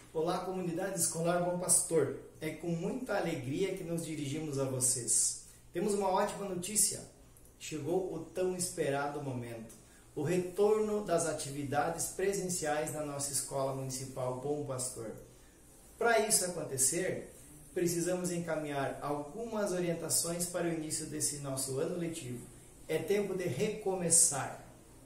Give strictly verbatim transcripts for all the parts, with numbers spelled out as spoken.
Olá, comunidade escolar Bom Pastor. É com muita alegria que nos dirigimos a vocês. Temos uma ótima notícia. Chegou o tão esperado momento. O retorno das atividades presenciais na nossa Escola Municipal Bom Pastor. Para isso acontecer, precisamos encaminhar algumas orientações para o início desse nosso ano letivo. É tempo de recomeçar.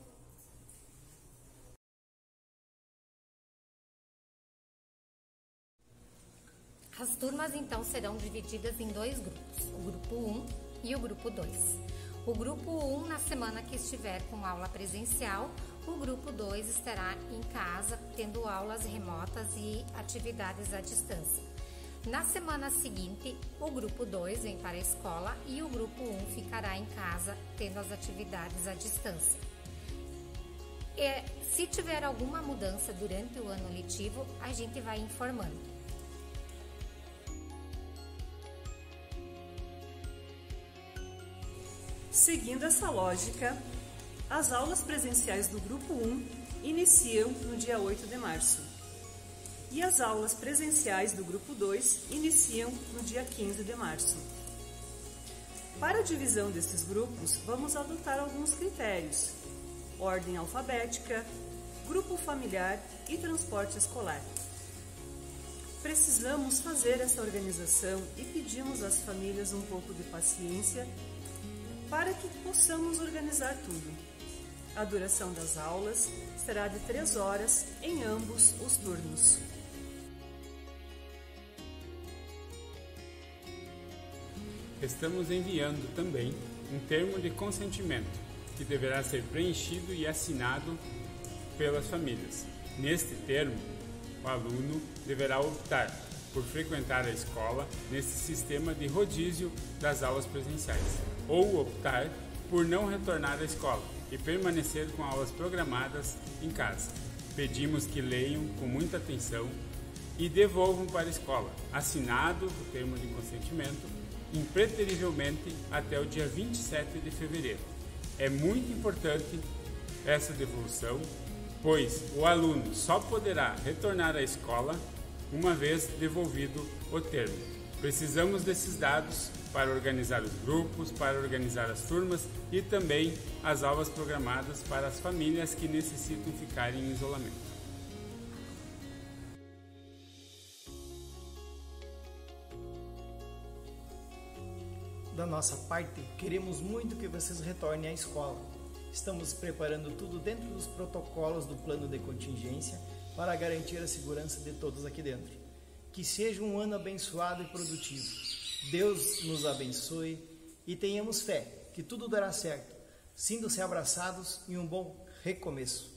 As turmas então serão divididas em dois grupos, o grupo um e o grupo dois. O grupo um, na semana que estiver com aula presencial, o grupo dois estará em casa, tendo aulas remotas e atividades à distância. Na semana seguinte, o grupo dois vem para a escola e o grupo um ficará em casa, tendo as atividades à distância. E, se tiver alguma mudança durante o ano letivo, a gente vai informando. Seguindo essa lógica, as aulas presenciais do grupo um iniciam no dia oito de março e as aulas presenciais do grupo dois iniciam no dia quinze de março. Para a divisão desses grupos, vamos adotar alguns critérios: ordem alfabética, grupo familiar e transporte escolar. Precisamos fazer essa organização e pedimos às famílias um pouco de paciência para que possamos organizar tudo. A duração das aulas será de três horas em ambos os turnos. Estamos enviando também um termo de consentimento, que deverá ser preenchido e assinado pelas famílias. Neste termo, o aluno deverá optar por frequentar a escola nesse sistema de rodízio das aulas presenciais, ou optar por não retornar à escola e permanecer com aulas programadas em casa. Pedimos que leiam com muita atenção e devolvam para a escola, assinado o termo de consentimento, impreterivelmente até o dia vinte e sete de fevereiro. É muito importante essa devolução, pois o aluno só poderá retornar à escola uma vez devolvido o termo. Precisamos desses dados para organizar os grupos, para organizar as turmas e também as aulas programadas para as famílias que necessitam ficar em isolamento. Da nossa parte, queremos muito que vocês retornem à escola. Estamos preparando tudo dentro dos protocolos do plano de contingência para garantir a segurança de todos aqui dentro. Que seja um ano abençoado e produtivo. Deus nos abençoe e tenhamos fé que tudo dará certo, sintam-se abraçados em um bom recomeço.